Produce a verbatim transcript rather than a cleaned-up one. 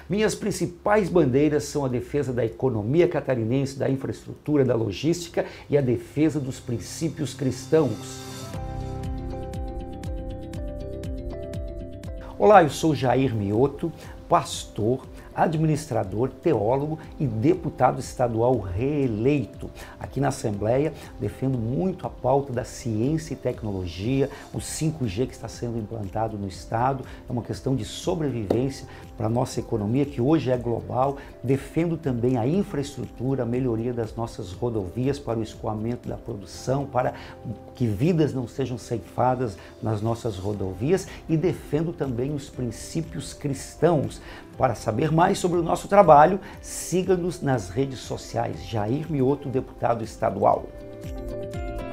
Minhas principais bandeiras são a defesa da economia catarinense, da infraestrutura, da logística e a defesa dos princípios cristãos. Olá, eu sou Jair Mioto, pastor, administrador, teólogo e deputado estadual reeleito. Aqui na Assembleia defendo muito a pauta da ciência e tecnologia, o cinco G que está sendo implantado no estado, é uma questão de sobrevivência para a nossa economia que hoje é global. Defendo também a infraestrutura, a melhoria das nossas rodovias para o escoamento da produção, para que vidas não sejam ceifadas nas nossas rodovias e defendo também os princípios cristãos. Para saber mais sobre o nosso trabalho, siga-nos nas redes sociais. Jair Mioto, deputado estadual.